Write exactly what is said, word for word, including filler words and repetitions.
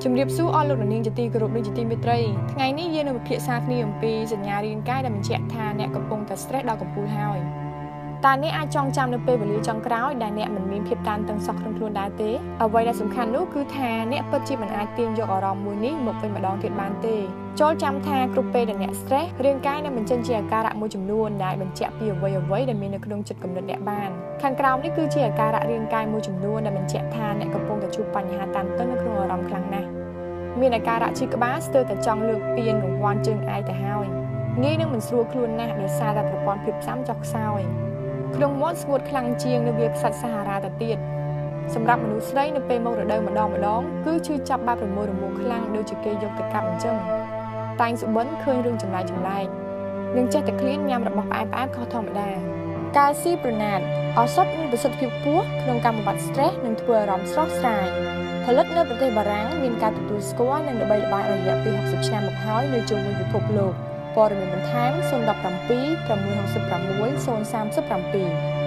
ជំរាបសួរអស់លោកនាងជាទីគោរពនិងជាទីមេត្រីថ្ងៃនេះយើងនឹងពិភាក្សាគ្នាអំពីសញ្ញារាងកាយដែលបញ្ជាក់ថាអ្នកកំពុងតែ stress ដល់កំពូលហើយតើអ្នកអាចចងចាំនៅពេលវេលាចុងក្រោយដែលអ្នកមិនមានភាពតានតឹងសោះក្នុងខ្លួនដែរទេអ្វីដែលសំខាន់នោះគឺថាអ្នកពិតជាមិនអាចទាញយកអារម្មណ៍មួយនេះមកវិញម្ដងទៀតបានទេចូលចាំថាគ្រប់ពេលដែលអ្នក stress រាងកាយនឹងបញ្ចេញជាអាការៈមួយចំនួនដែលបញ្ជាក់ពីអ្វីអ្វីដែលមាននៅក្នុងចិត្តគំនិតអ្នកបានខាងក្រោមនេះគឺជាអាការៈរាងកាយមួយចំនួនដែលបញ្ជាក់ថាអ្នកកំពុងតែជួបបញ្ហាតានតឹងនៅក្នុងអារម្មណ៍ខ្លាំងណាស់មានអាការៈឈឺក្បាលស្ទើរតែចង់លើកពានរង្វាន់ជើងឯកទៅហើយងាយនឹងមិនស្រួលខ្លួនណាស់ដោយសារតែប្រព័ន្ធភាពផ្សំចុះខ្សោយក្នុងមាត់ស្ងួតខ្លាំងជាងនៅវាខ្សាច់សាហារ៉ាទៅទៀតសម្រាប់មនុស្សស្រីនៅពេលមករដូវម្ដងម្ដងគឺឈឺចាប់បែបរមួលរមួលខ្លាំងដូចជាគេយកទៅកាប់អញ្ចឹងតែងសុបិនឃើញរឿងចម្លែកចម្លែកនឹងចេះតែឃ្លានញ៉ាំរបស់ផ្អែមផ្អែមខុសធម្មតាកាល់ស៊ីប្រូណាតឱសថមានប្រសិទ្ធភាពខ្ពស់ក្នុងការបំបាត់ stress និងធ្វើអារម្មណ៍ស្រស់ស្រាយផលិតនៅប្រទេសបារាំងមានការទទួលស្គាល់និងល្បីល្បាញរយៈពេលหกสิบឆ្នាំមកហើយនៅជុំវិញពិភពលោកព័ត៌មានបន្ថែមศูนย์ หนึ่ง เจ็ด หก หก หก ศูนย์ สาม เจ็ด เจ็ด